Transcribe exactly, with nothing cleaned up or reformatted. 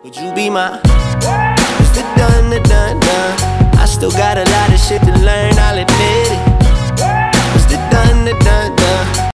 Would you be my It's the done, the done, done. I still got a lot of shit to learn, I'll admit it.